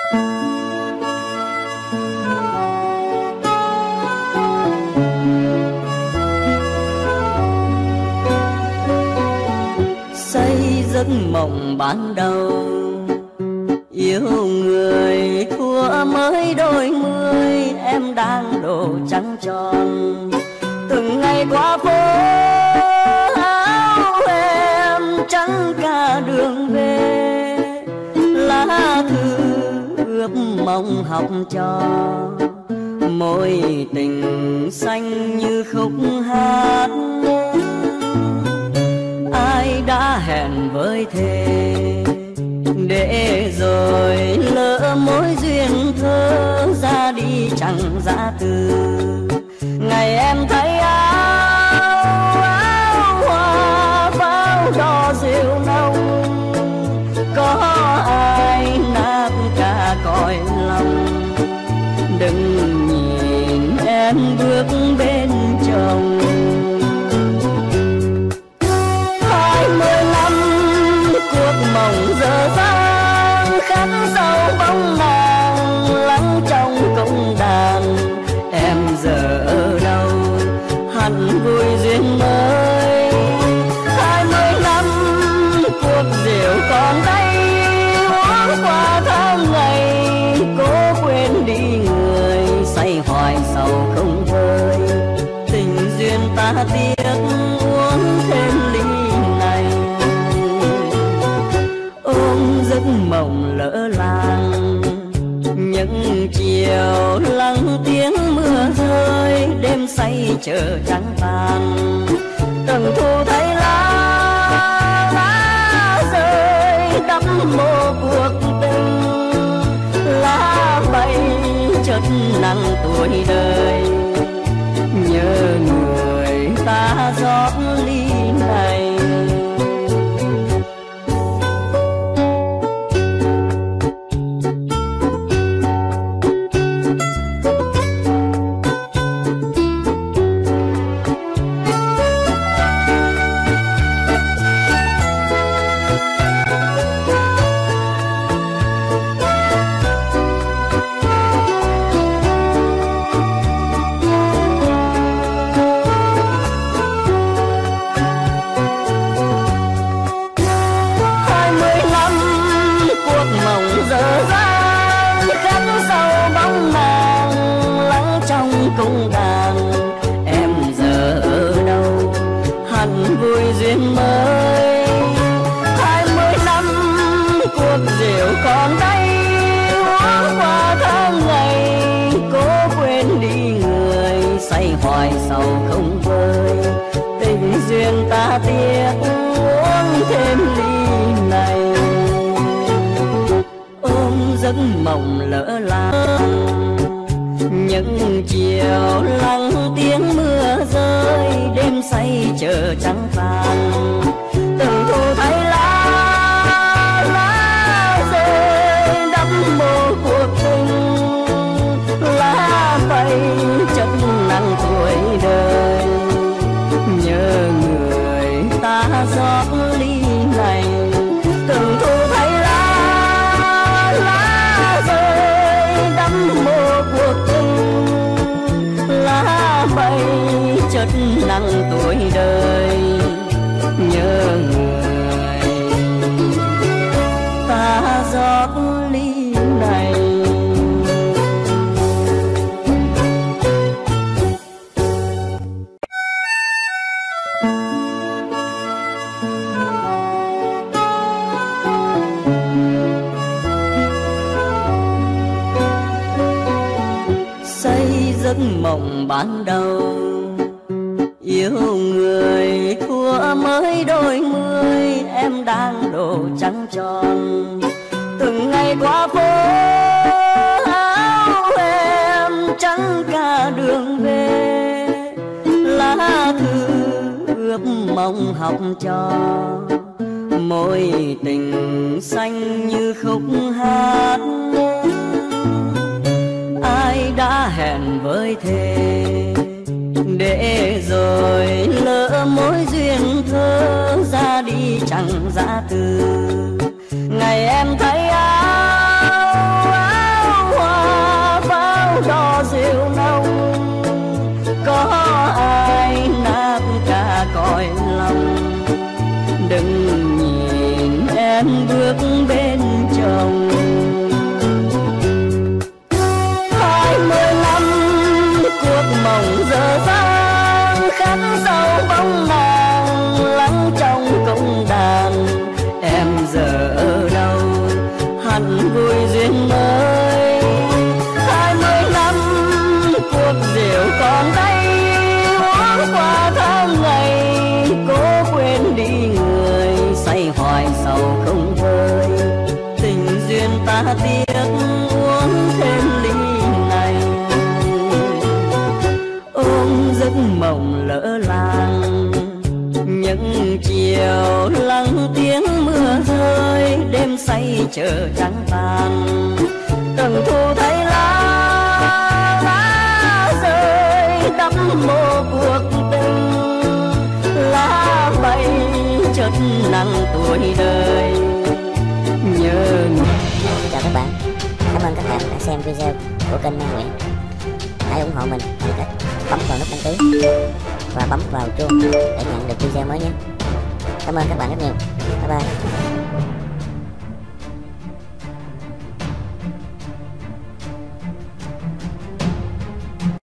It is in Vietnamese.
Xây giấc mộng ban đầu, yêu người thua mới đôi mươi, em đang đổ trắng tròn. Từng ngày qua phố áo em trắng cả đường về, lá thư ướp mong học trò, mối tình xanh như khúc hát. Ai đã hẹn với thề, để rồi lỡ mối duyên thơ ra đi chẳng ra từ. Ngày em thấy áo hoa pháo đỏ rượu nồng, có ai nát cả cõi lòng. Đừng nhìn em bước bên chồng. 20 năm cuộc mộng dở dang, khát sâu bóng nàng lắng trong công đàn. Em giờ ở đâu hẳn vui duyên mới. 20 năm cuộc rượu còn đây, uống qua tháng ngày cố quên đi người, say hoài sầu không vơi. Tình duyên ta tiếc uống thêm ly này, ôm giấc mộng lỡ làng. Những chiều lắng tiếng mưa rơi, đêm say chờ trắng tàn. Từng thu thấy lá rơi đắp mô cuộc tình, lá bay chợt nặng tuổi đời. Nhớ người ta rót ly này, công đàn. Em giờ ở đâu hẳn vui duyên mới. 20 năm cuộc rượu còn đây, uống qua tháng ngày cố quên đi người, say hoài sầu không vơi. Tình duyên ta tiếc uống thêm ly này, ôm giấc mộng lỡ làng. Những chiều lắng tiếng mưa rơi, đêm say chờ trắng tàn. Từng thu thấy lá rơi đắp mô cuộc tình, lá bay chất nặng tuổi đời. Nhớ người ta rót ly này, từng thu thấy lá rơi đắp mô cuộc tình, lá bay chất nặng tuổi đời. Nhớ người ta rót ly này. Xây giấc mộng ban đầu, yêu người thua mới đôi mươi, em đang đổ trắng tròn. Từng ngày qua phố áo em trắng cả đường về, lá thư ướp mong học trò, mối tình xanh như khúc hát. Ai đã hẹn với thề, để rồi lỡ mối duyên thơ ra đi chẳng ra từ. Ngày em thấy áo say chờ trắng vàng. Từng thu thấy lá rơi đắm mô cuộc tình, lá bay chợt nặng tuổi đời nhớ. Xin chào các bạn, cảm ơn các bạn đã xem video của kênh Mai Nguyễn. Hãy ủng hộ mình bằng cách bấm vào nút đăng ký và bấm vào chuông để nhận được video mới nhé. Cảm ơn các bạn rất nhiều. Bye bye.